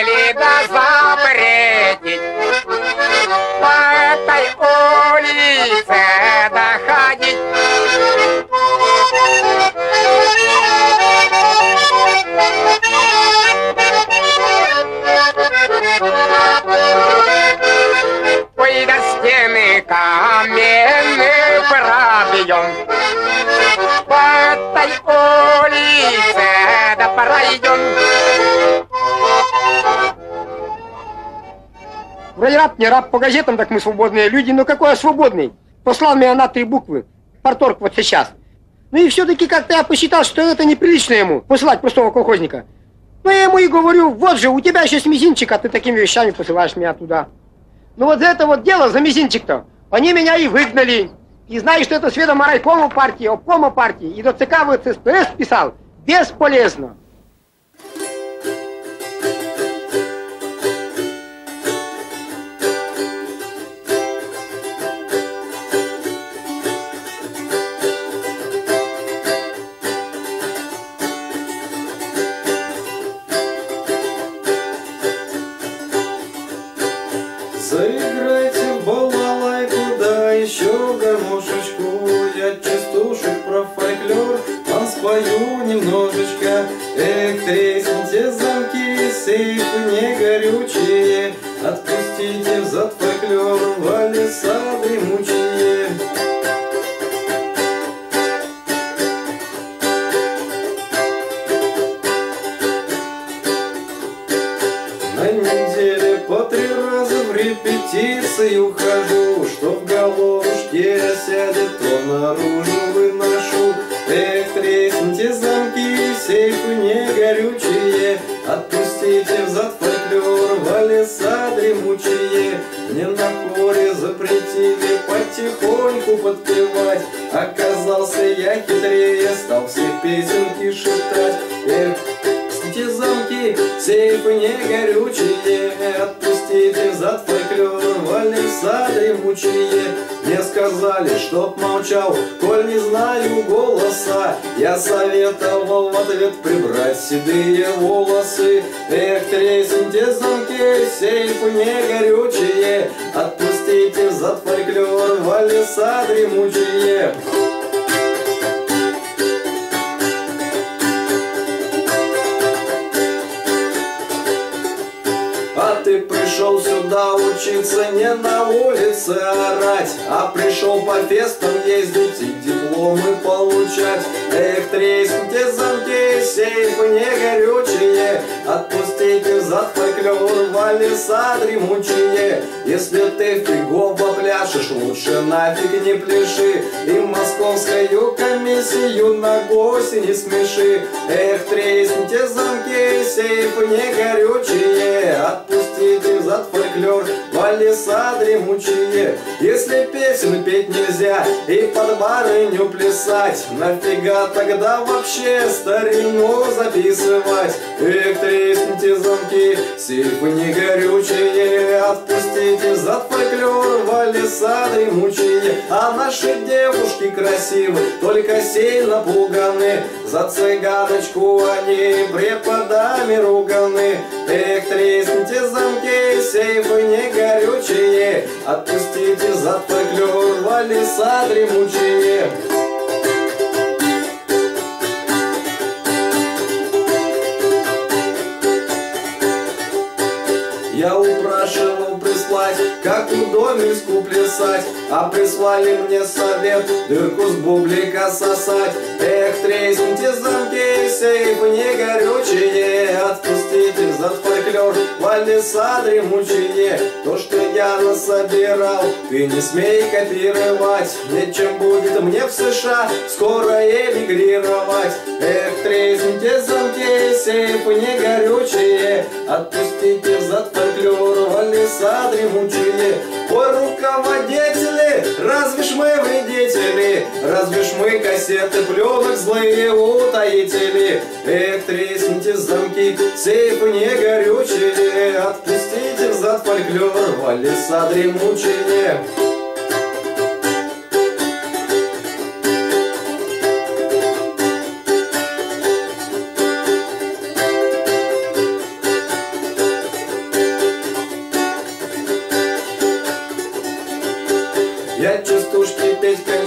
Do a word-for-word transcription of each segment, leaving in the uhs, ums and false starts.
хотели да запретить по этой улице доходить. Ой, до стены каменные пробьем, по этой улице да пройдем. Вроде раб, не раб, по газетам так мы свободные люди, но какой я свободный? Послал меня на три буквы, порторг вот сейчас. Ну и все-таки как-то я посчитал, что это неприлично ему, посылать простого колхозника. Ну я ему и говорю, вот же, у тебя еще с мизинчика, ты такими вещами посылаешь меня туда. Ну вот за это вот дело, за мизинчик-то, они меня и выгнали. И знаешь, что это с ведома райкома партии, обкома партии, и до ЦК ВЦСПС писал, бесполезно. Заиграйте в балалайку, да еще гармошечку. Я частушек про фольклор вам спою немножечко. Эх, тресните замки, сейфы не горючие, отпустите взад фольклор в леса дремучие. На неделе по три раза в репетицию хожу, что в головушке сядет, то наружу выношу. Эх, тресните замки, сейфы не горючие, отпустите взад фольклор в леса дремучие. Мне на хоре запретили потихоньку подпевать, оказался я хитрее, стал все песенки шептать. Эх, тресните замки, сейфы не горючие, отпустите взад фольклор в леса дремучие. Мне сказали, чтоб молчал, коль не знаю голоса. Я советовал в ответ прибрать седые волосы. Эх, тресните замки, сейфы не горючие, отпустите взад фольклор в леса дремучие. А ты пришел сюда учиться, не на улице орать, а пришел по фестам ездить и дипломы получать. Эх, тресните замки, сейфы не горючие, отпустите взад фольклор в леса дремучие. Если ты фигово пляшешь, лучше нафиг не пляши, и московскую комиссию на гуси не смеши. Эх, тресните замки, сейфы не горючие, отпустите взад фольклор в леса дремучие. Если песен петь нельзя и под барыню плясать, нафига тогда вообще старину записывать? Эх, тресните замки, сейфы не горючие, отпустите взад фольклор в леса дремучие. А наши девушки красивы, только сильно пуганы, за цыганочку они преподами руганы. Эх, тресните замки, сейфы не горючие, отпустите взад фольклор в леса дремучие. Я упрашивал прислать, как удомельску плясать, а прислали мне совет дырку с бублика сосать. Эх, тресните замки, сейфы не горючие, отпустите взад фольклор в леса дремучие. То, что я насобирал, ты не смей копировать, нечем будет мне в США скоро эмигрировать. Эх, тресните замки, сейфы не горючие, отпустите взад фольклор в леса дремучие. Ой, руководители, разве ж мы вредители, разве ж мы кассеты пленок злые утаители. Эх, тресните замки, сейфы не горючие, отпустите взад фольклор в леса дремучие.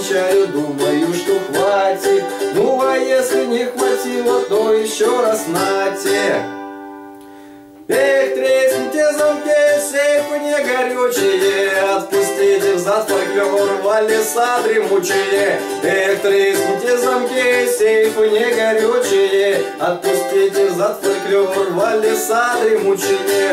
отвечаю, думаю, что хватит. Ну а если не хватило, то еще раз нате. Эх, тресните замки, сейфы не горючие, отпустите взад фольклор, валеса дремучие. Эх, тресните замки, сейфы не горючие, отпустите взад фольклор, валеса дремучие.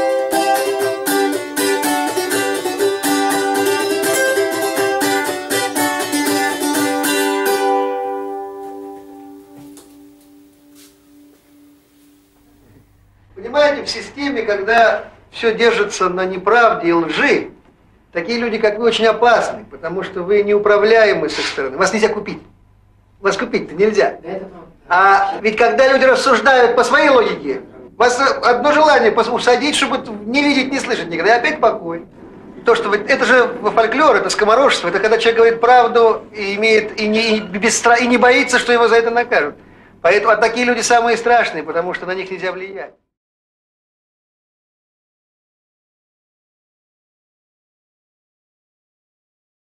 Понимаете, в системе, когда все держится на неправде и лжи, такие люди, как вы, очень опасны, потому что вы неуправляемы с их стороны. Вас нельзя купить. Вас купить-то нельзя. А ведь когда люди рассуждают по своей логике, у вас одно желание усадить, чтобы не видеть, не слышать никогда, и опять покой. То, что вы, это же фольклор, это скоморожество, это когда человек говорит правду и, имеет, и, не, и, без, и не боится, что его за это накажут. Поэтому а такие люди самые страшные, потому что на них нельзя влиять.